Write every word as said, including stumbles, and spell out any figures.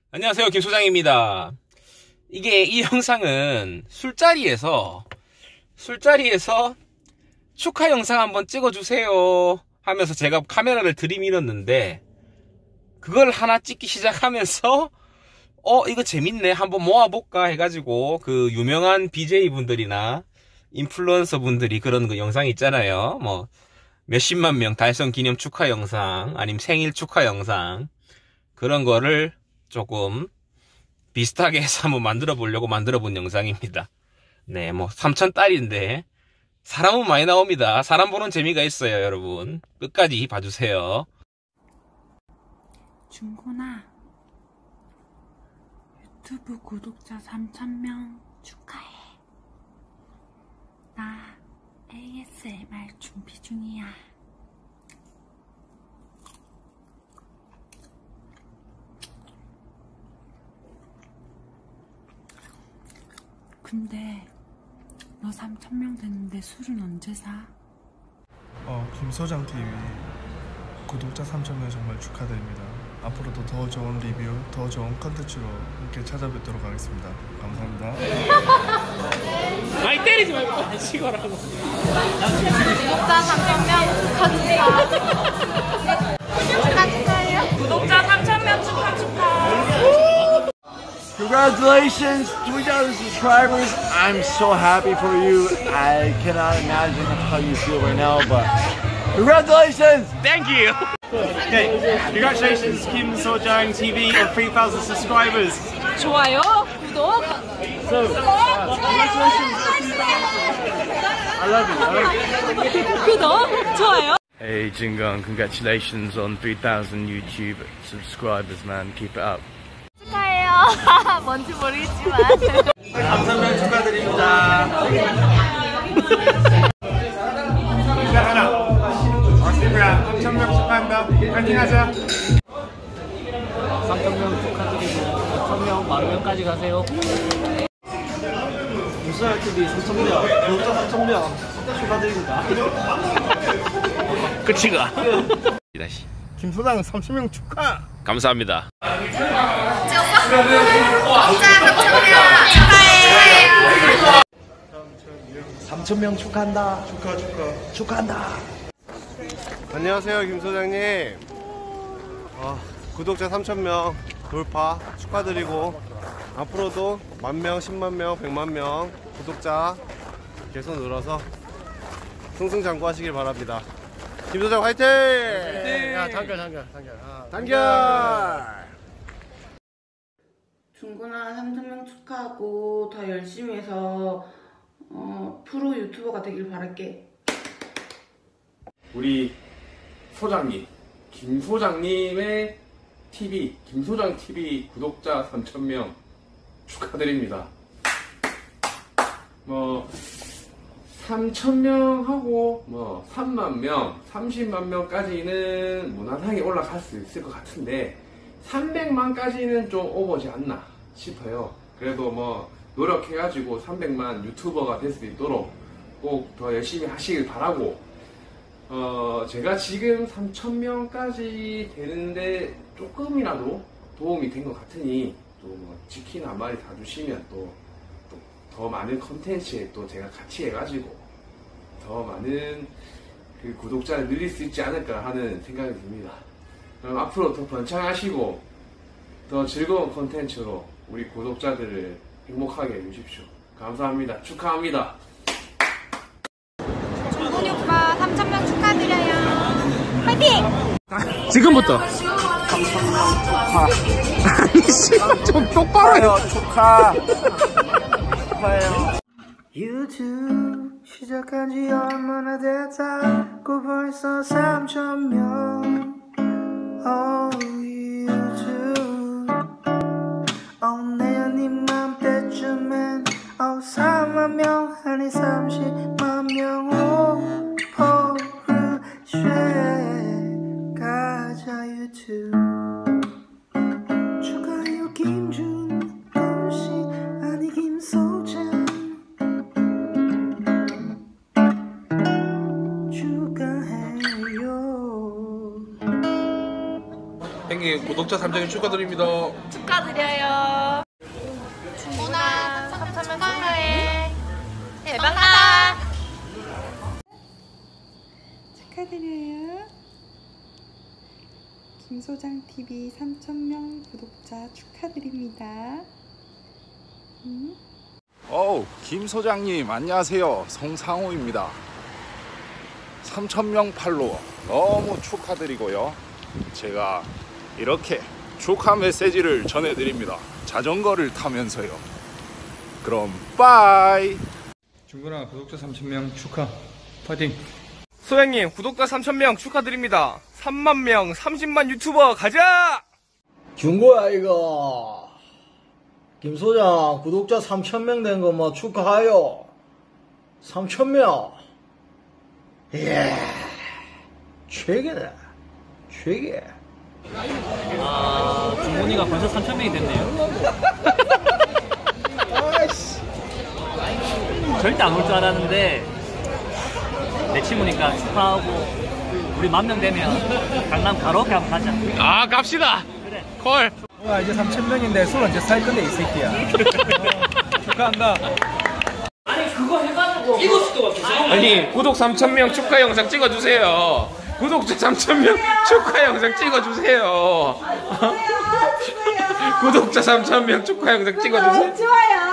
안녕하세요, 김 소장입니다. 이게 이 영상은 술자리에서 술자리에서 축하 영상 한번 찍어주세요 하면서 제가 카메라를 들이밀었는데, 그걸 하나 찍기 시작하면서 어 이거 재밌네 한번 모아볼까 해가지고 그 유명한 비제이 분들이나 인플루언서 분들이 그런 그 영상 있잖아요. 뭐 몇십만 명 달성 기념 축하 영상, 아니면 생일 축하 영상, 그런 거를 조금 비슷하게 해서 한번 만들어 보려고 만들어 본 영상입니다. 네, 뭐 삼천 달인데 사람은 많이 나옵니다. 사람 보는 재미가 있어요, 여러분. 끝까지 봐주세요. 준곤아, 유튜브 구독자 삼천 명 축하해. 나 에이에스엠알 준비 중이야. 근데 너 삼천 명 됐는데 술은 언제 사? 어, 김소장티비 구독자 삼천 명 정말 축하드립니다. 앞으로도 더 좋은 리뷰, 더 좋은 컨텐츠로 함께 찾아뵙도록 하겠습니다. 감사합니다. 많이 때리지 말고 빨리 치거라고. 구독자 삼천 명 축하드립니다. 축하 축하해요. 구독자 삼천 명 축하 축하. Congratulations, three thousand subscribers. I'm so happy for you. I cannot imagine how you feel right now, but congratulations! Thank you. Okay, congratulations, Kim Sojang T V on three thousand subscribers. 좋아요, 구독. So, uh, congratulations. I love you. I love you. 구독, 좋아요. Hey Jingang, congratulations on three thousand YouTube subscribers, man. Keep it up. 축하해요. 뭔지 모르겠지만. 삼천 명 축하드립니다. 시작하나. 어, 스티브야, 삼천 명 축하한다. 파이팅 하자. 삼천 명 축하드리고 오천 명, 만 명까지 가세요. 김소장티비 삼천 명, 구독자 삼천 명 축하드립니다. 끝이가. 다시. 김소장 삼천 명 축하! 감사합니다. 삼천 명 축하한다. 축하 축하. 축하한다. 안녕하세요, 김 소장님. 어, 구독자 삼천 명 돌파 축하드리고, 앞으로도 만 명, 십만 명, 백만 명 구독자 계속 늘어서 승승장구하시길 바랍니다. 김 소장 화이팅! 야, 단결 단결 단결. 아, 단결! 준곤아 삼천 명 축하하고 더 열심히 해서 어, 프로 유튜버가 되길 바랄게. 우리 소장님, 김 소장님의 티비, 김소장 티비 구독자 삼천 명 축하드립니다. 뭐 삼천 명 하고 뭐 삼만 명, 삼십만 명까지는 무난하게 올라갈 수 있을 것 같은데 삼백만까지는 좀 오버지 않나 싶어요. 그래도 뭐 노력해가지고 삼백만 유튜버가 될 수 있도록 꼭 더 열심히 하시길 바라고, 어 제가 지금 삼천 명까지 되는데 조금이라도 도움이 된 것 같으니 또 뭐 치킨 한 마리 다 주시면 또 더 많은 컨텐츠에 또 제가 같이 해가지고 더 많은 그 구독자를 늘릴 수 있지 않을까 하는 생각이 듭니다. 그럼 앞으로 더 번창하시고 더 즐거운 컨텐츠로 우리 구독자들을 행복하게 해주십시오. 감사합니다. 축하합니다. 준곤이 오빠 삼천 명 축하드려요. 파이팅! 지금부터. 삼천 명 축하. 아니, 씨, 좀 똑바로 해요. 축하. 축하해요. 유튜브 시작한 지 얼마나 됐다고 벌써 삼천 명. Oh, 유튜브. Oh, 내년 이맘때쯤엔 oh, 사만 명 아니 삼십만 명. Oh, 포르쉐 가자 유튜브. 축하해요 김준곤 씨 아니 김소장. 축하해요. 땡큐. 구독자 삼천 명 축하드립니다. 축하드려요. 준훈아 삼천 명 축하해. 대박나. 축하드려요. 김소장티비 삼천 명 구독자 축하드립니다. 음? 어우, 김 소장님 안녕하세요. 송상호입니다. 삼천 명 팔로워 너무 축하드리고요. 제가 이렇게 축하 메시지를 전해드립니다. 자전거를 타면서요. 그럼 빠이. 중근아 구독자 삼천 명 축하. 파이팅. 소장님 구독자 삼천 명 축하드립니다. 삼만 명 삼십만 유튜버 가자. 중고야 이거 김소장 구독자 삼천 명 된 거 뭐 축하해요. 삼천 명 이야 최고다 최고. 아 중곤이가 벌써 삼천 명이 됐네요. 절대 안 올 줄 알았는데 내 친구니까 축하하고 우리 만 명 되면 강남 가로케 한번 가자. 아 갑시다. 그래. 콜. 와 이제 삼천 명인데 술 언제 살 건데 이 새끼야. 어, 축하한다. 아니 그거 해가지고 이거 수도가 계속. 아니 구독 삼천 명 축하 영상 찍어주세요. 구독자 삼천 명 축하 영상 찍어주세요. 구독자 삼천 명 축하 영상 찍어주세요. 좋아요.